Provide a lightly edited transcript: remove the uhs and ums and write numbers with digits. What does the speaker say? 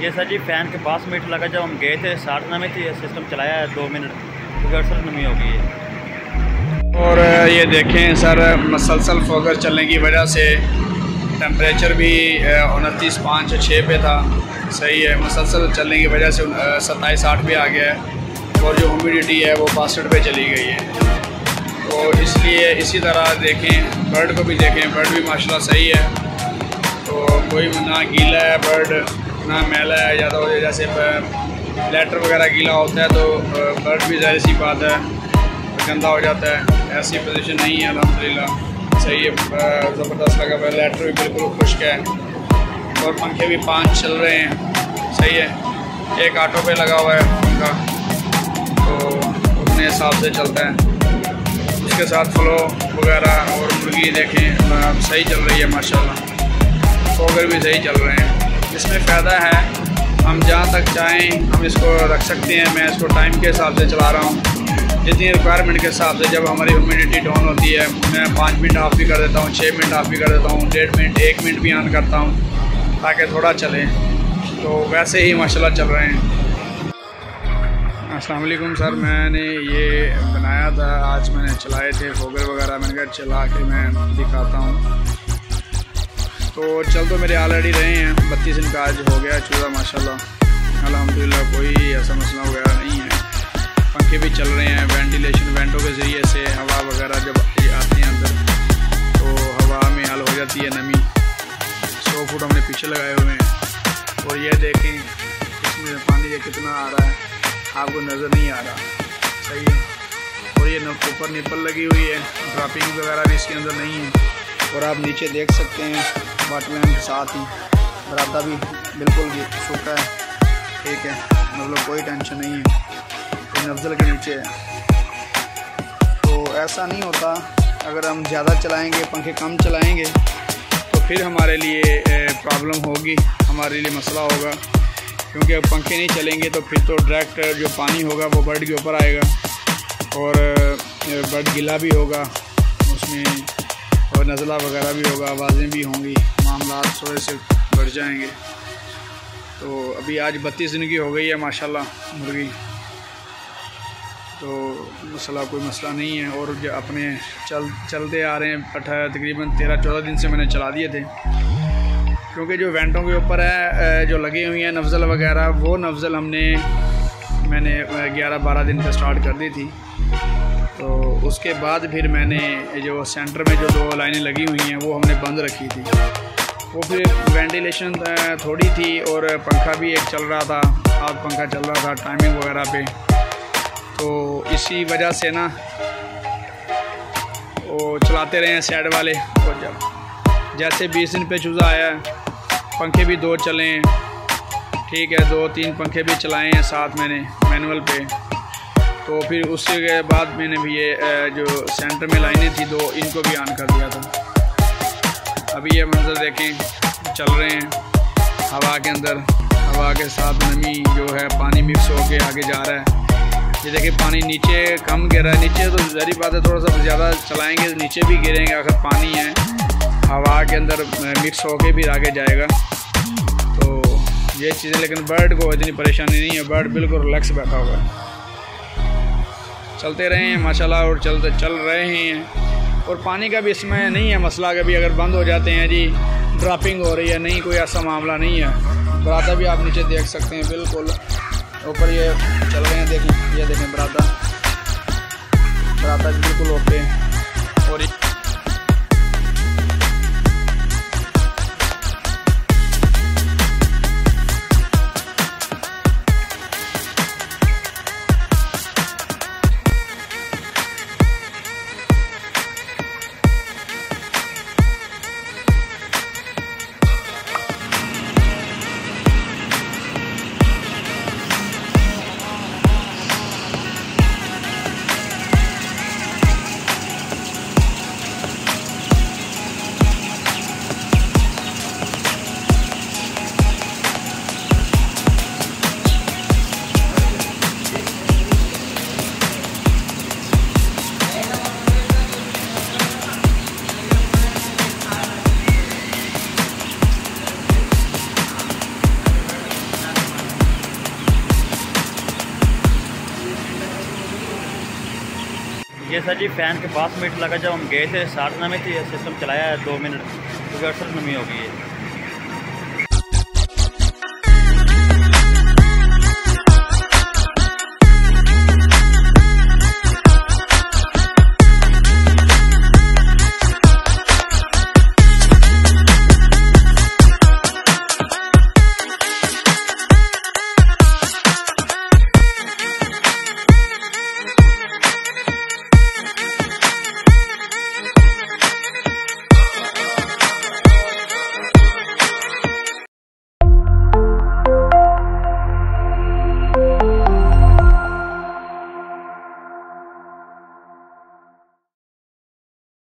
ये सर जी फ़ैन के पास मीटर लगा, जब हम गए थे 60 नमी थी, ये सिस्टम चलाया है 2 मिनट, क्योंकि 68 नमी हो गई है। और ये देखें सर, मसलसल फोगर चलने की वजह से टेम्परेचर भी 29.5-6 पे था। सही है, मसलसल चलने की वजह से 27-8 पे आ गया है और जो ह्यूमिडिटी है वो 62 पे चली गई है। तो इसलिए इसी तरह देखें, बर्ड को भी देखें, बर्ड भी माशाल्लाह सही है। तो कोई ना गीला है बर्ड ना मैला है ज़्यादा हो जाए, जैसे लेटर वगैरह गीला होता है तो बर्ड भी ज़ाहिर सी बात है गंदा हो जाता है। ऐसी पोजीशन नहीं है, अल्हम्दुलिल्लाह सही है, ज़बरदस्त लगा हुआ है। लेटर भी बिल्कुल खुश्क है और पंखे भी 5 चल रहे हैं, सही है। एक ऑटो पे लगा हुआ है पंखा, तो उतने हिसाब से चलता है। उसके साथ फ्लो वगैरह और मुर्गी देखें सही चल रही है माशाल्लाह, फोगर भी सही चल रहे हैं। इसमें फ़ायदा है, हम जहाँ तक चाहें हम इसको रख सकते हैं। मैं इसको टाइम के हिसाब से चला रहा हूँ, जितनी रिक्वायरमेंट के हिसाब से। जब हमारी ह्यूमिडिटी डाउन होती है मैं 5 मिनट ऑफ भी कर देता हूँ, 6 मिनट ऑफ भी कर देता हूँ, 1.5 मिनट 1 मिनट भी ऑन करता हूँ ताकि थोड़ा चले। तो वैसे ही माशाल्लाह चल रहे हैं। अस्सलाम वालेकुम सर, मैंने ये बनाया था, आज मैंने चलाए थे फोगर वगैरह, मैंने कहा चला के मैं दिखाता हूँ। तो चल तो मेरे ऑलरेडी रहे हैं, 32 दिन का आज हो गया चूज़ा माशाल्लाह, अल्हम्दुलिल्लाह कोई ऐसा मसला वगैरह नहीं है। पंखे भी चल रहे हैं, वेंटिलेशन वेंटों के ज़रिए से हवा वगैरह जब आती है अंदर तो हवा में हल हो जाती है नमी। 100 फुट हमने पीछे लगाए हुए हैं और ये देखें इसमें पानी कितना आ रहा है, आपको नज़र नहीं आ रहा, सही है। और ये ऊपर निपल लगी हुई है, ड्रॉपिंग वगैरह भी इसके अंदर नहीं है। और आप नीचे देख सकते हैं वाटर लाइन के साथ ही बरादा भी बिल्कुल सूखा है, ठीक है, मतलब कोई टेंशन नहीं है, नफ्जल के नीचे है। तो ऐसा नहीं होता, अगर हम ज़्यादा चलाएँगे, पंखे कम चलाएँगे तो फिर हमारे लिए प्रॉब्लम होगी, हमारे लिए मसला होगा। क्योंकि अब पंखे नहीं चलेंगे तो फिर तो डायरेक्ट जो पानी होगा वो बर्ड के ऊपर आएगा और बर्ड गिला भी होगा उसमें, और नज़ला वगैरह भी होगा, आवाज़ें भी होंगी, मामला थोड़े से बढ़ जाएंगे। तो अभी आज 32 दिन की हो गई है माशाल्लाह मुर्गी, तो मसला कोई मसला नहीं है। और जो अपने चलते आ रहे हैं, तकरीबन 13-14 दिन से मैंने चला दिए थे, क्योंकि जो वेंटों के ऊपर है जो लगी हुई हैं नफ्जल वगैरह, वो नफ्जल मैंने 11-12 दिन पे स्टार्ट कर दी थी। तो उसके बाद फिर मैंने जो सेंटर में जो 2 लाइनें लगी हुई हैं वो हमने बंद रखी थी। वो फिर वेंटिलेशन थोड़ी थी और पंखा भी एक चल रहा था, हाथ पंखा चल रहा था टाइमिंग वगैरह पे। तो इसी वजह से ना वो चलाते रहे हैं साइड वाले। और जब जैसे 20 दिन पे चूज़ा आया, पंखे भी 2 चले हैं, ठीक है, 2-3 पंखे भी चलाए हैं साथ मैंने मैनुअल पे। तो फिर उसके बाद मैंने भी ये जो सेंटर में लाइनें थी 2, इनको भी ऑन कर दिया था। अभी ये मंजर देखें, चल रहे हैं हवा के अंदर, हवा के साथ नमी जो है पानी मिक्स होके आगे जा रहा है। ये देखिए पानी नीचे कम गिर रहा है, नीचे तो ज़ाहिर बात है थोड़ा सा ज़्यादा चलाएँगे तो नीचे भी गिरेंगे, अगर पानी है हवा के अंदर मिक्स होके भी आगे जाएगा। तो ये चीज़ें, लेकिन बर्ड को इतनी परेशानी नहीं है, बर्ड बिल्कुल रिलैक्स बैठा हुआ है। चलते रहे हैं माशाल्लाह और चल रहे हैं। और पानी का भी इसमें नहीं है मसला, कभी अगर बंद हो जाते हैं जी ड्रॉपिंग हो रही है, नहीं कोई ऐसा मामला नहीं है। बरादा भी आप नीचे देख सकते हैं, बिल्कुल ऊपर ये चल रहे हैं, देखें ये देखें बरादा बिल्कुल ओके हैं। और ये सर जी फ़ैन के पास मीटर लगा, जब हम गए थे साधना में थी, सिस्टम चलाया है 2 मिनट क्योंकि अक्सर नमी हो गई है।